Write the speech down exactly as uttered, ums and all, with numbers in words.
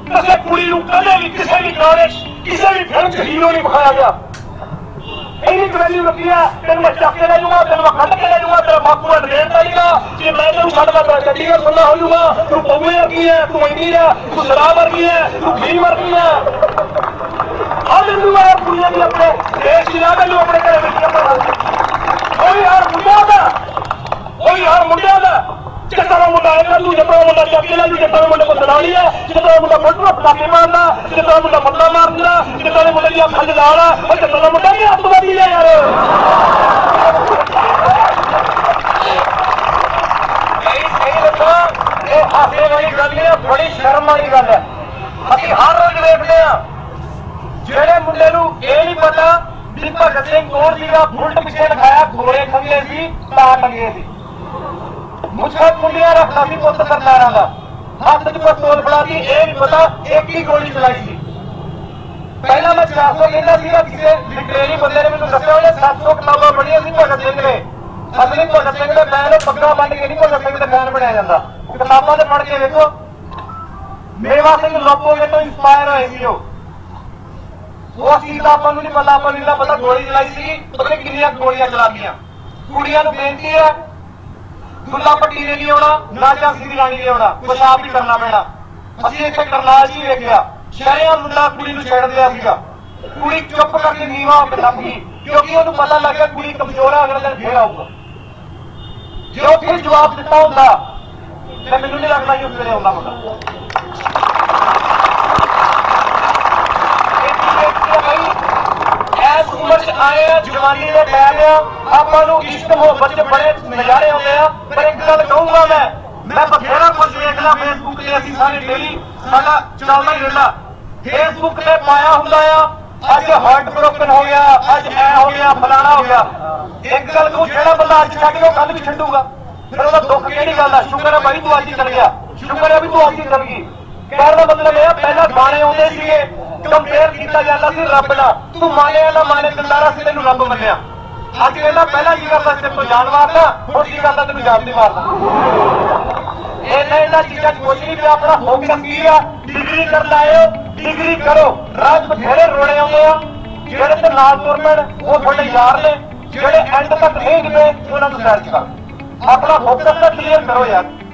ਕਿਸੇ ਕੁੜੀ ਨੂੰ ਕਦੇ ਵੀ ਕਿਸੇ ਵੀ ਗਾਣੇ ਕਿਸੇ ਵੀ ਫਿਲਮ 'ਚ ਹੀਰੋ ਨਹੀਂ ਵਿਖਾਇਆ ਗਿਆ। ਇੰਨੀ ਵੈਲਿਊ ਰੱਖੀ ਹੈ, ਤੈਨੂੰ ਮੈਂ ਚੱਕ ਕੇ ਲੈ ਜਾਊਗਾ, ਤੈਨੂੰ ਮੈਂ ਕੱਢ ਕੇ ਲੈ ਜਾਊਗਾ, ਤੇਰਾ ਬਾਪੂ ਦਾ ਡਰੇਨ ਪਾਏਗਾ, ਜੇ ਮੈਂ ਤੈਨੂੰ ਛੱਡਦਾ ਤੇਰਾ ਚੰਡੀਗੜ੍ਹ ਸੁਣਨਾ ਹੋ ਜਾਊਗਾ। ਤੂੰ ਪਊਏ ਵਰਗੀ ਹੈ, ਤੂੰ ਇੰਨੀ ਹੈ, ਤੂੰ ਸ਼ਰਾਬ ਵਰਗੀ ਹੈ, ਤੂੰ ਫੀਮ ਵਰਗੀ ਹੈ। ਆ ਮੈਨੂੰ ਆ ਕੁੜੀਆਂ ਦੀ ਆਪਣੇ ਦੇਸ਼ ਦੀ ਨਾ ਮੈਨੂੰ ਆਪਣੇ ਘਰੇ ਵਿੱਚ ਕੋਈ ਯਾਰ ਮੁੰਡਿਆਂ ਦਾ ਕੋਈ ਯਾਰ ਮੁੰਡਿਆਂ ਦਾ ਜਿੱਦਾਂ ਦਾ ਮੁੰਡਾ ਆਏਗਾ ਤੂੰ ਜਿੱਦਾਂ ਮੁੰਡਾ ਚੱਕ ਕੇ ਲੈ ਜੂ, ਜਿੱਦਾਂ ਮੁੰਡੇ ਕੋਲ ਦਲਾਲੀ ਹੈ, ਜਿੱਦਾਂ ਮੁੰਡਾ ਫੋਟੋ ਪਟਾਕੇ ਮਾਰਦਾ, ਜਿੱਦਾਂ ਮੁੰਡਾ ਮੱਲਾ ਮਾਰਦਾ, ਜਿੱਦਾਂ ਦੇ ਮੁੰਡੇ ਦੀ ਅੱਖਾਂ 'ਚ ਲਾਲ ਆ, ਉਹ ਜਿੱਦਾਂ ਦਾ ਮੁੰਡਾ ਨਹੀਂ ਅੱਤਵਾਦੀ ਹੈ ਯਾਰ। ਇਹ ਹਾਸੇ ਵਾਲੀ ਗੱਲ ਨਹੀਂ ਹੈ, ਬੜੀ ਸ਼ਰਮ ਵਾਲੀ ਗੱਲ ਹੈ। ਅਸੀਂ ਹਰ ਰੋਜ਼ ਵੇਖਦੇ ਹਾਂ ਜਿਹੜੇ ਮੁੰਡੇ ਨੂੰ ਇਹ ਨਹੀਂ ਪਤਾ ਵੀ ਭਗਤ ਸਿੰਘ ਕੌਣ ਸੀਗਾ, ਬੁਲਟ ਪਿੱਛੇ ਲਿਖਾਇਆ ਘੋੜੇ ਖੰਗੇ ਸੀ ਤਾਂ ਟੰਗੇ ਸੀ। ਮੁੱਛਾਂ ਮੁੰਡਿਆਂ ਰੱਖਦਾ ਸੀ ਪੁੱਤ ਸਰਦਾਰਾਂ ਦਾ, ਹੱਥ 'ਚ ਪਿਸਤੌਲ ਫੜਾਤੀ, ਇਹ ਨਹੀਂ ਪਤਾ ਇੱਕ ਹੀ ਗੋਲੀ ਚਲਾਈ ਸੀ। ਪਹਿਲਾਂ ਮੈਂ ਚਾਰ ਸੌ ਕਹਿੰਦਾ ਸੀਗਾ, ਕਿਸੇ ਲਿਟਰੇਰੀ ਬੰਦੇ ਨੇ ਮੈਨੂੰ ਦੱਸਿਆ ਉਹਨੇ ਸੱਤ ਸੌ ਕਿਤਾਬਾਂ ਪੜ੍ਹੀਆਂ ਸੀ ਭਗਤ ਸਿੰਘ ਨੇ। ਅਸਲੀ ਭਗਤ ਸਿੰਘ ਦੇ ਮੈਂ ਪੱਗਾਂ ਬੰਨ ਕੇ ਨਹੀਂ ਭਗਤ ਸਿੰਘ ਦੇ ਫੈਨ ਬਣਿਆ ਜਾਂਦਾ। ਕਿਤਾਬਾਂ ਤੇ ਪੜ੍ਹ ਕੇ ਵੇਖੋ, ਮੇਵਾ ਸਿੰਘ ਲੋਪੋਗੇ ਤੋਂ ਇੰਸਪਾਇਰ ਹੋਏ ਸੀ ਉਹ। ਉਹ ਚੀਜ਼ ਦਾ ਆਪਾਂ ਨੂੰ ਨਹੀਂ ਪਤਾ, ਆਪਾਂ ਨੂੰ ਨਹੀਂ ਪਤਾ ਗੋਲੀ ਚਲਾਈ ਸੀ, ਪਤਾ ਨਹੀਂ ਕਿੰਨੀਆਂ ਗੋਲੀਆਂ ਚਲਾਤੀਆਂ। ਕੁੜੀਆਂ ਨੂੰ ਬੇਨਤੀ ਹੈ, ਦੁੱਲਾ ਪੱਟੀ ਨੇ ਨਹੀਂ ਆਉਣਾ, ਨਾ ਝਾਂਸੀ ਦੀ ਰਾਣੀ ਨੇ ਆਉਣਾ, ਕੁਛ ਆਪ ਹੀ ਕਰਨਾ ਪੈਣਾ। ਅਸੀਂ ਇੱਥੇ ਕਰਨਾਲ ਜੀ ਵੇਖਿਆ, ਸ਼ਹਿਰਿਆਂ ਮੁੰਡਾ ਕੁੜੀ ਨੂੰ ਛੇੜ ਦਿਆ ਸੀਗਾ, ਕੁੜੀ ਚੁੱਪ ਕਰਕੇ ਨੀਵਾਂ ਹੋ ਕੇ ਲੱਭ ਗਈ ਕਿਉਂਕਿ ਉਹਨੂੰ ਪਤਾ ਲੱਗ ਗਿਆ ਕੁੜੀ ਕਮਜ਼ੋਰ ਆ, ਅਗਲੇ ਦਿਨ ਫੇਰ ਆਊਗਾ। ਜੇ ਉਹ ਫਿਰ ਜਵਾਬ ਦਿੱਤਾ ਹੁੰਦਾ ਤੇ ਮੈਨੂੰ ਨਹੀਂ ਲੱਗਦਾ ਕਿ ਉਸ ਵੇਲੇ ਆਉਂਦਾ ਮੁੰਡਾ। ਇਸ ਉਮਰ 'ਚ ਆਏ ਆ, ਜਵਾਨੀ ਦੇ ਟਾਈਮ ਆ, ਆਪਾਂ ਨੂੰ ਇਸ਼ਕ ਮੁਹੱਬਤ 'ਚ ਬੜੇ ਨਜ਼ਾਰੇ ਆਉਂਦੇ ਆ। ਪਰ ਇੱਕ ਗੱਲ ਕਹੂੰਗਾ ਮੈਂ ਮੈਂ ਬਥੇਰਾ ਕੁਝ ਵੇਖਦਾ ਫੇਸਬੁੱਕ ਤੇ, ਅਸੀਂ ਸਾਰੇ ਡੇਲੀ ਸਾਡਾ ਚੱਲਦਾ ਹੀ ਰਹਿੰਦਾ। ਫੇਸਬੁੱਕ ਤੇ ਪਾਇਆ ਹੁੰਦਾ ਆ ਅੱਜ ਹਾਰਟ ਬ੍ਰੋਕਨ ਹੋ ਗਿਆ, ਅੱਜ ਐ ਹੋ ਗਿਆ, ਫਲਾਣਾ ਹੋ ਗਿਆ। ਇੱਕ ਗੱਲ ਕਹੂੰ, ਜਿਹੜਾ ਬੰਦਾ ਅੱਜ ਛੱਡ ਕੇ ਉਹ ਕੱਲ ਵੀ ਛੱਡੂਗਾ, ਫਿਰ ਉਹਦਾ ਦੁੱਖ ਕਿਹੜੀ ਗੱਲ ਦਾ। ਸ਼ੁਕਰ ਹੈ ਭਾਈ ਤੂੰ ਅੱਜ ਹੀ ਚੱਲ ਗਿਆ, ਸ਼ੁਕਰ ਹੈ ਵੀ ਤੂੰ ਅੱਜ ਹੀ ਚੱਲ ਗਈ। ਕਹਿਣ ਦਾ ਮਤਲਬ ਇਹ ਆ, ਪਹਿਲਾਂ ਗਾਣੇ ਆਉਂਦੇ ਸੀਗੇ, ਕੰਪੇਅਰ ਕੀਤਾ ਜਾਂਦਾ ਸੀ ਰੱਬ ਨਾਲ, ਤੂੰ ਮਾਨਿਆ ਨਾ ਮਾਨੇ ਦਿਲਦਾਰਾ ਸੀ, ਤੈਨੂੰ ਰੱਬ ਮੰਨਿਆ। ਅੱਜ ਕਹਿੰਦਾ ਪਹਿਲਾਂ ਕੀ ਕਰਦਾ ਸੀ, ਤੈਨੂੰ ਜਾਨ ਮਾਰਦਾ, ਹੁਣ ਕੀ ਕਰਦਾ, ਤੈਨੂੰ ਜਾਨ ਨਹੀਂ ਮਾਰਦਾ। ਇਹਨਾਂ ਇਹਨਾਂ ਚੀਜ਼ਾਂ 'ਚ ਕੁਛ ਨਹੀਂ ਪਿਆ, ਆਪਣਾ ਫੋਕਸ ਕੀ ਆ, ਡਿਗਰੀ ਕਰਨ ਆਏ ਹੋ, ਡਿਗਰੀ ਕਰੋ। ਰਾਜ ਬਥੇਰੇ ਰੋੜੇ ਆਉਂਦੇ ਆ, ਜਿਹੜੇ ਤੇ ਨਾਲ ਤੁਰ ਪੈਣ ਉਹ ਤੁਹਾਡੇ ਯਾਰ ਨੇ, ਜਿਹੜੇ ਐਂਡ ਤੱਕ ਨਹੀਂ ਗਏ ਉਹਨਾਂ ਨੂੰ ਸੈਰ ਕਰ। ਆਪਣਾ ਫੋਕਸ ਤਾਂ ਕਲੀਅਰ ਕਰੋ ਯਾਰ।